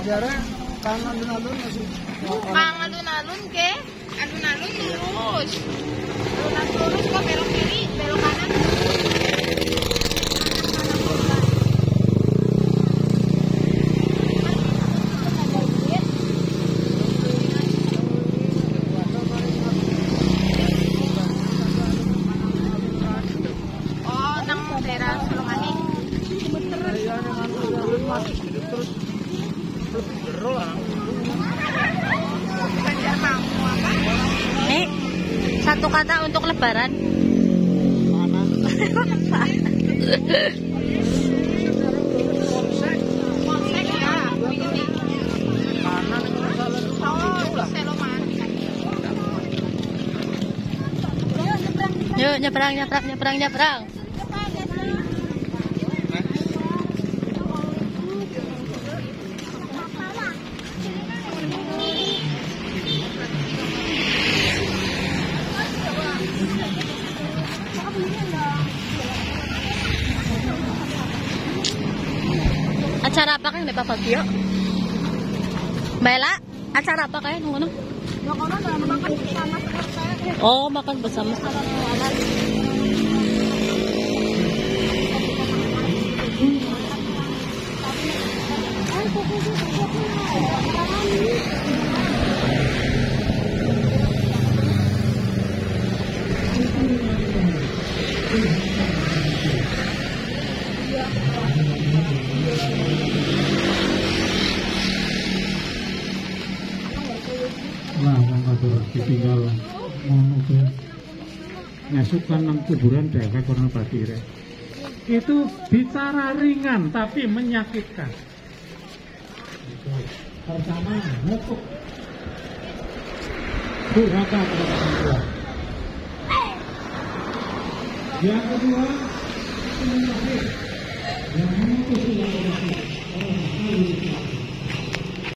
Jare kang alun-alun masih. Kang alun-alun ke? Alun-alun lurus. Alun-alun lurus kok belok kiri, belok kanan. Oh, nang daerah Solomani. Terus lebih jero lah. Banjar Mangu apa? Nih, satu kata untuk lebaran. Mana? Polsek ya, ini. Mana Oh, Selomani. Yuk, nyebrang. Acara apa kan Pak Fabio? Mbak Ella, acara apa kayak ngono? Oh, makan bersama. Nah, kan matur ditinggal ngono ke ngasukan nang kuburan daerah Kono Batire. Itu bicara ringan tapi menyakitkan. Pertama, ngukuk durhaka kepada orang tua. Yang kedua, munafik yang mengutus orang